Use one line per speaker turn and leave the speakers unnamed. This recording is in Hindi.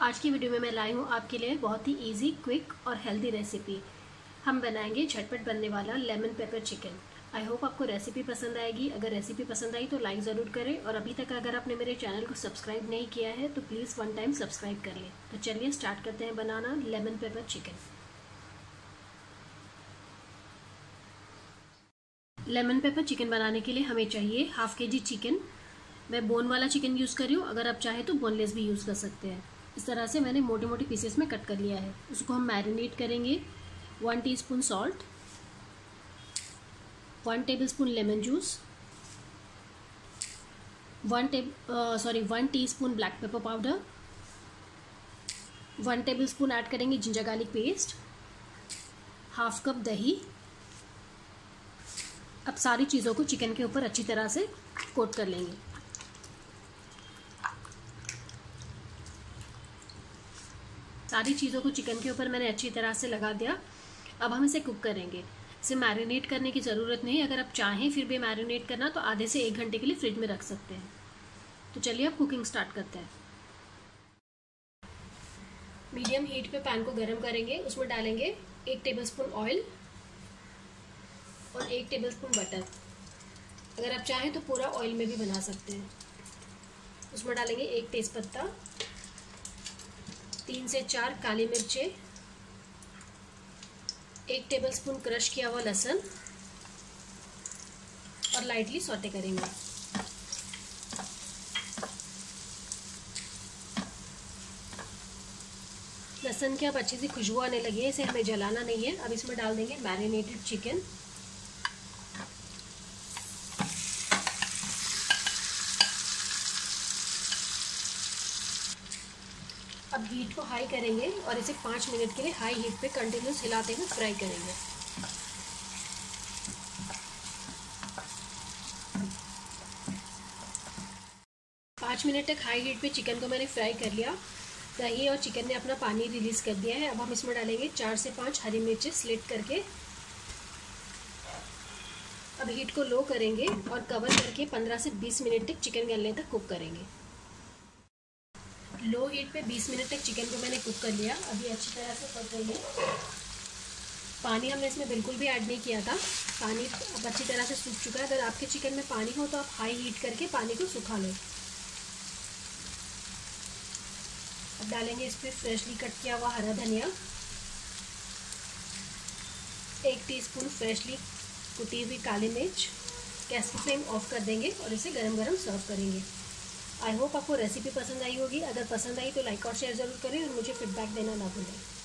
आज की वीडियो में मैं लाई हूँ आपके लिए बहुत ही इजी, क्विक और हेल्दी रेसिपी। हम बनाएंगे झटपट बनने वाला lemon pepper chicken. I hope आपको रेसिपी पसंद आएगी। अगर रेसिपी पसंद आई तो लाइक ज़रूर करें और अभी तक अगर आपने मेरे चैनल को सब्सक्राइब नहीं किया है तो प्लीज़ वन टाइम सब्सक्राइब कर लें। तो चलिए स्टार्ट करते हैं बनाना lemon pepper chicken. Lemon pepper chicken बनाने के लिए हमें चाहिए हाफ kg चिकन। मैं बोन वाला चिकन यूज़ कर रही हूँ, अगर आप चाहें तो बोनलेस भी यूज़ कर सकते हैं। इस तरह से मैंने मोटे मोटे पीसेस में कट कर लिया है। उसको हम मैरिनेट करेंगे। 1 teaspoon salt, 1 tablespoon lemon juice, 1 teaspoon black pepper powder, 1 tablespoon add करेंगे ginger garlic paste, half cup दही। अब सारी चीज़ों को चिकन के ऊपर अच्छी तरह से कोट कर लेंगे। सारी चीज़ों को चिकन के ऊपर मैंने अच्छी तरह से लगा दिया। अब हम इसे कुक करेंगे। इसे मैरिनेट करने की ज़रूरत नहीं। अगर आप चाहें फिर भी मैरिनेट करना तो आधे से 1 घंटे के लिए फ्रिज में रख सकते हैं। तो चलिए अब कुकिंग स्टार्ट करते हैं। मीडियम हीट पे पैन को गर्म करेंगे। उसमें डालेंगे 1 टेबलस्पून ऑयल और 1 टेबलस्पून बटर। अगर आप चाहें तो पूरा ऑयल में भी बना सकते हैं। उसमें डालेंगे 1 तेज़पत्ता, 3 से 4 काली मिर्चें, 1 टेबलस्पून क्रश किया हुआ लहसुन और लाइटली सौटे करेंगे। लहसुन की अब अच्छी सी खुशबू आने लगी है। इसे हमें जलाना नहीं है। अब इसमें डाल देंगे मैरिनेटेड चिकन। अब हीट को हाई करेंगे और इसे 5 मिनट के लिए हाई हीट पे कंटिन्यूस हिलाते हुए फ्राई करेंगे। पाँच मिनट तक हाई हीट पे चिकन को मैंने फ्राई कर लिया। दही और चिकन ने अपना पानी रिलीज कर दिया है। अब हम इसमें डालेंगे 4 से 5 हरी मिर्चें स्लिट करके। अब हीट को लो करेंगे और कवर करके 15 से 20 मिनट तक चिकन गलने तक कुक करेंगे। लो हीट पे 20 मिनट तक चिकन को मैंने कुक कर लिया। अभी अच्छी तरह से पक गई है। पानी हमने इसमें बिल्कुल भी ऐड नहीं किया था। पानी अब अच्छी तरह से सूख चुका है। अगर आपके चिकन में पानी हो तो आप हाई हीट करके पानी को सुखा लें। अब डालेंगे इस पर फ्रेशली कट किया हुआ हरा धनिया, 1 टीस्पून फ्रेशली कुटी हुई काली मिर्च। गैस की फ्लेम ऑफ कर देंगे और इसे गरम गरम सर्व करेंगे। आई होप आपको रेसिपी पसंद आई होगी। अगर पसंद आई तो लाइक और शेयर ज़रूर करें और मुझे फीडबैक देना ना भूलें।